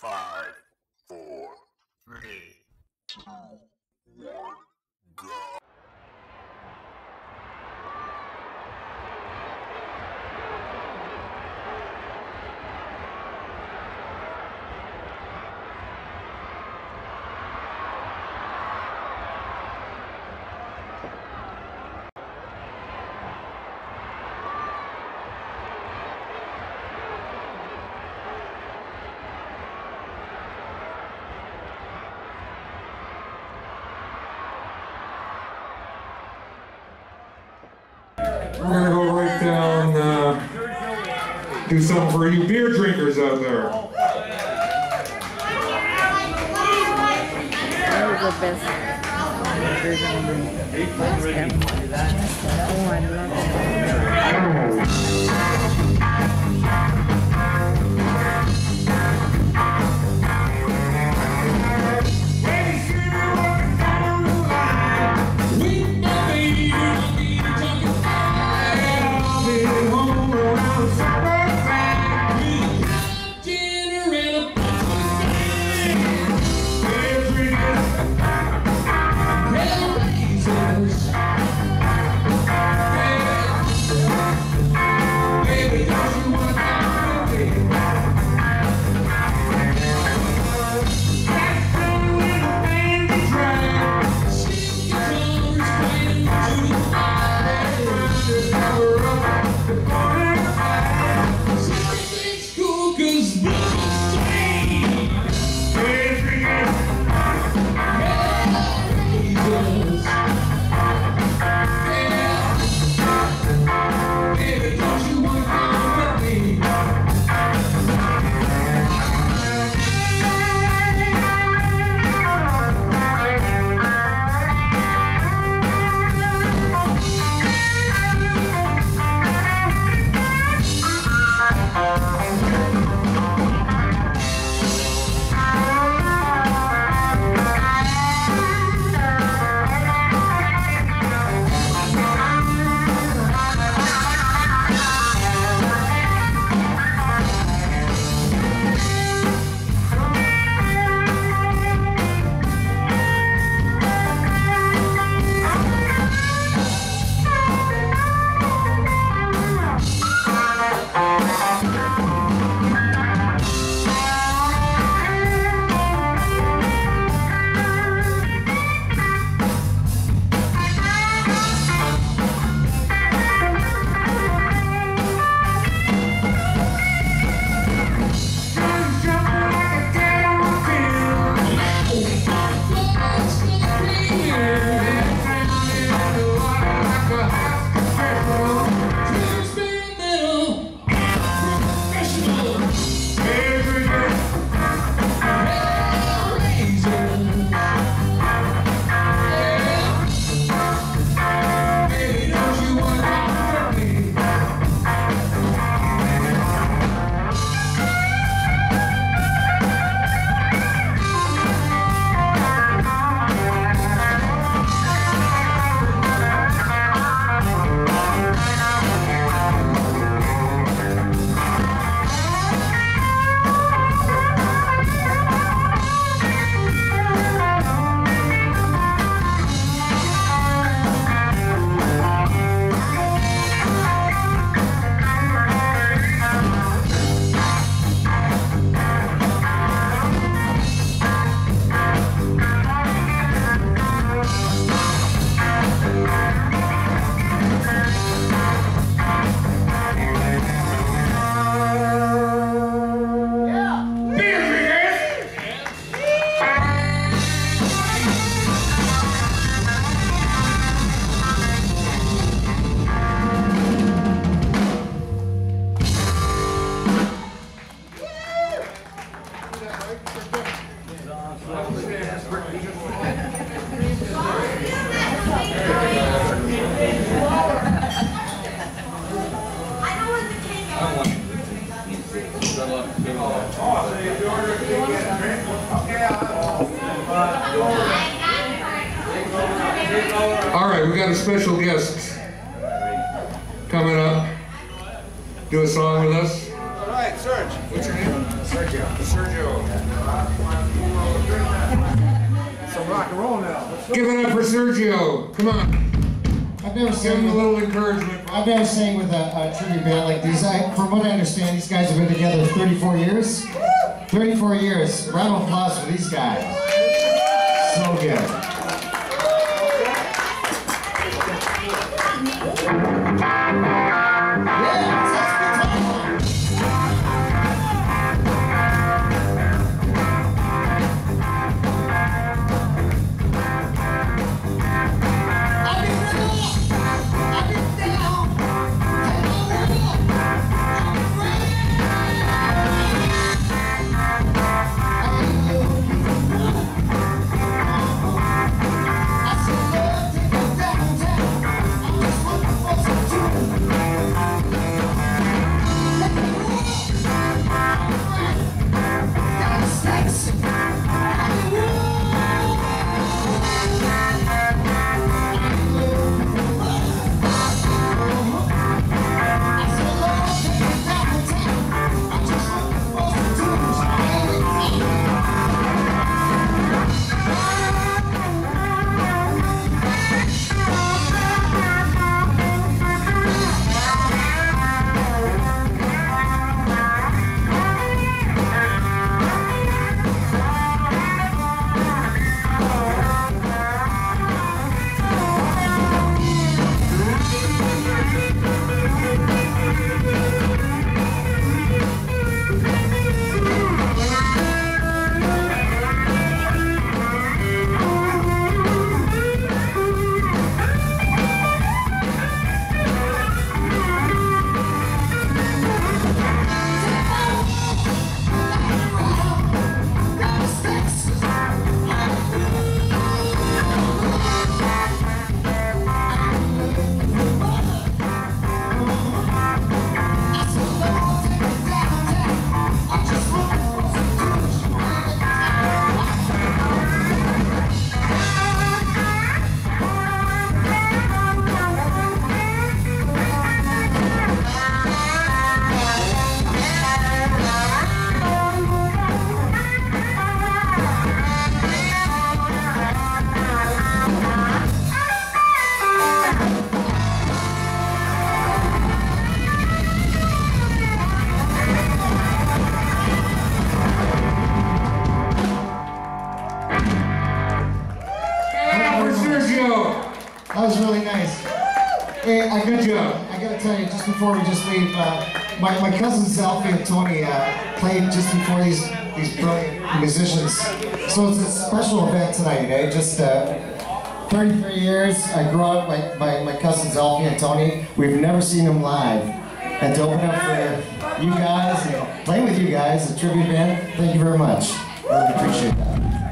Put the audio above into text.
5, 4, 3, 2, 1, go. We're gonna go right down, do something for you beer drinkers out there. That was the best version of me. Oh, I love it. All right, we got a special guest coming up. Do a song with us. All right, Serge. What's your name? Sergio. Sergio. Give it up for Sergio. Come on. I've never Give sang him a with, little encouragement. I've never sang with a tribute band like these. From what I understand, these guys have been together 34 years. 34 years. Round of applause for these guys. So good. That was really nice. Hey, I gotta tell you, just before we just leave, my cousins Alfie and Tony played just before these brilliant musicians. So it's a special event tonight, eh? Just 33 years. I grew up with my cousins Alfie and Tony. We've never seen them live. And to open up for you guys and play with you guys, a tribute band, thank you very much. Really appreciate that.